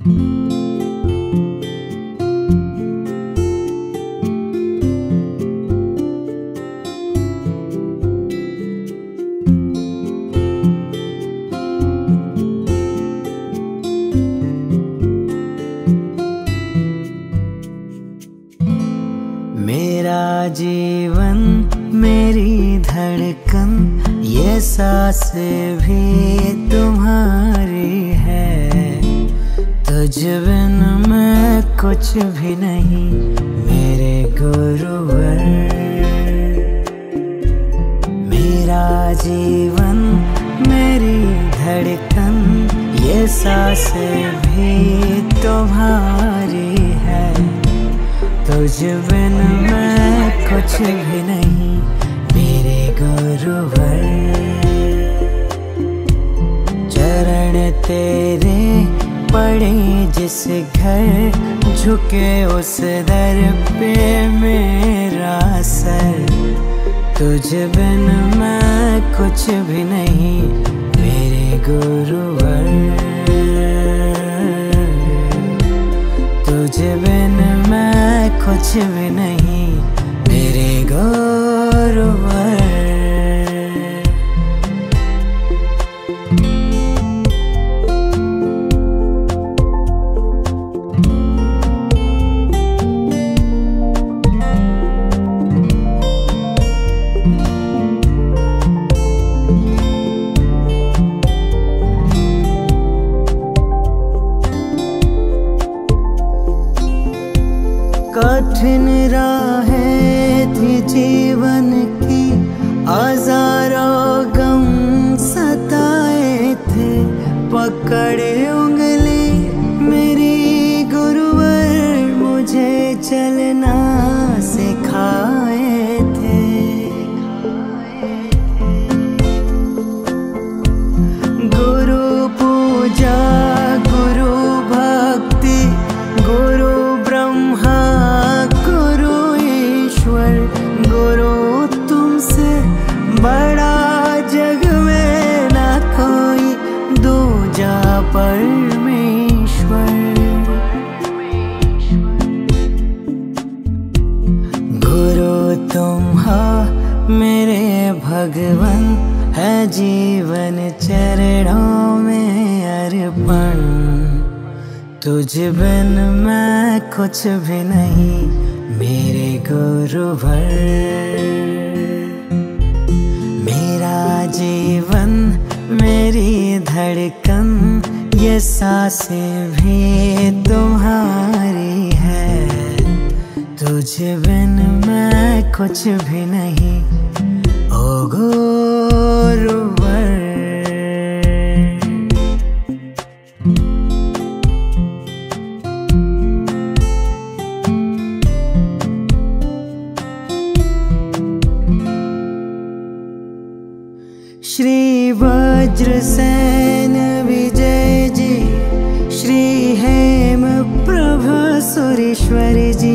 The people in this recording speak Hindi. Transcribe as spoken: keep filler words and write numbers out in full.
मेरा जीवन मेरी धड़कन ये सांस भी तुम्हारी है। तुझ बिन मैं कुछ भी नहीं मेरे गुरुवर। मेरा जीवन मेरी धड़कन ये सांस भी तुम्हारी है। तुझ बिन मैं कुछ भी नहीं मेरे गुरुवर। चरण तेरे पड़े जिस घर झुके उस दर पे मेरा सर। तुझ बिन मैं कुछ भी नहीं मेरे गुरुवर। तुझ बिन मैं कुछ भी नहीं मेरे गुरुवर। कठिन राहें थी जीवन की, हजारों गम सताए थे। पकड़े उंगली मेरी गुरुवर मुझे चलना सिखाए थे। गुरु पूजा गुरु भक्ति गुरु ब्रह्मा गुरु ईश्वर। गुरु तुमसे बड़ा जग में ना कोई दूजा परमेश्वर। गुरु तुम हो मेरे भगवन है जीवन चरणों में अर्पण। तुझ बिन मैं कुछ भी नहीं मेरे गुरुवर। मेरा जीवन मेरी धड़कन ये सांसें भी तुम्हारी है। तुझ बिन मैं कुछ भी नहीं ओ गुरुवर। श्री वज्रसेन विजय जी, श्री हेम प्रभा सुरेश्वर जी।